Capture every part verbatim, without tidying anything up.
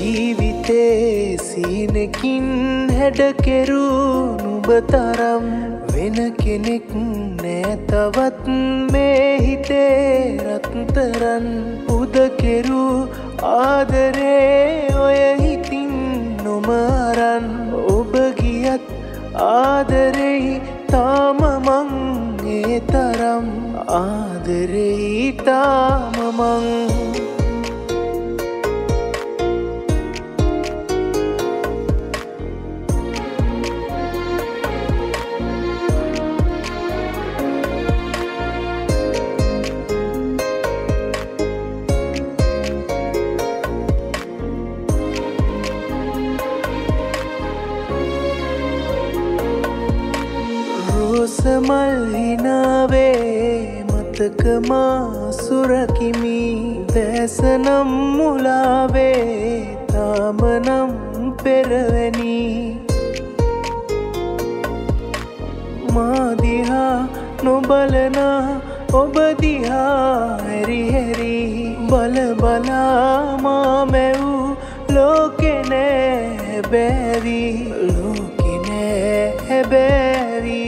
ජීවිතේ සීනකින් හැඩ කෙරුණු නුඹ තරම් වෙන කෙනෙක් නෑ තවත් මේ හිතේ රත්තරන් උද කෙරු ආදරේ ඔය හිතින් නොම අරන් ඔබ ගියත් ආදරෙයි තාම මං ඒ තරම් ආදරෙයි තාම මං රෝසමල් හිනාවේ මතක මා සුරකිමි දැසනම් මුලාවේ තාමනම් පෙරවැනි මා දිහා නොබලන ඔබ දිහා හැරි හැරි බල බලා මා මැව් ලෝකෙ නෑ බැරි ලෝකෙ නෑ බැරි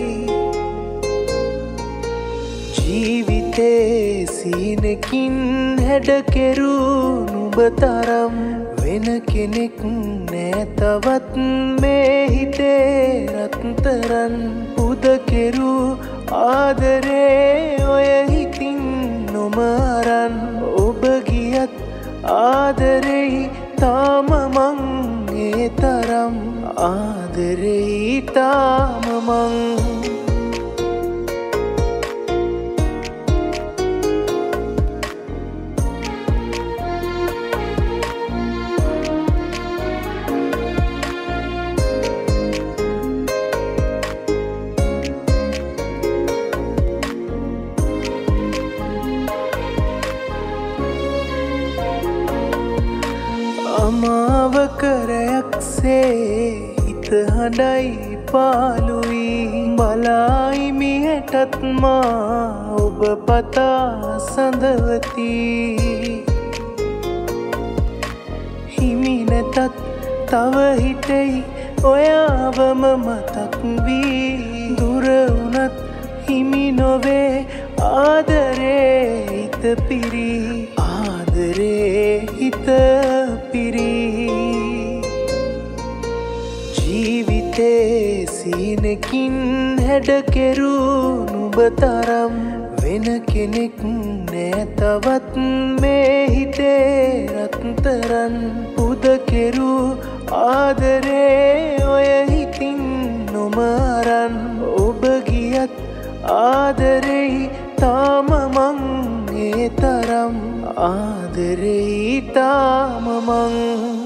ජීවිතේ සීනකින් හැඩ කෙරුණු නුඹ තරම් වෙන කෙනෙක් නෑ තවත් මේ හිතේ රත්තරන් උද කෙරු ආදරේ ඔය හිතින් නොම අරන් ඔබ ගියත් ආදරෙයි තාම මං ඒ තරම් ආදරෙයි තාම මං අමාවකරයක්සේ හිත හඬයි පාලුයි බලයි මිහැටත් මා ඔබ පතා සඳවති හිමි නැතත් තව හිටෙයි ඔයාවම මතක් වී දුර වුණත් හිමි නොවේ ආදරේ හිත පිරි ආදරේ හිත පිරි ජීවිතේ සීනකින් හැඩ කෙරුණු නුඹ තරම් වෙන කෙනෙක් නෑ තවත් මේ හිතේ රත්තරන් උද කෙරු ආදරේ ඔය හිතින් නොම අරන් ඔබ ගියත් ආදරෙයි තාම මං ඒ තරම් ආදරෙයි තාම මං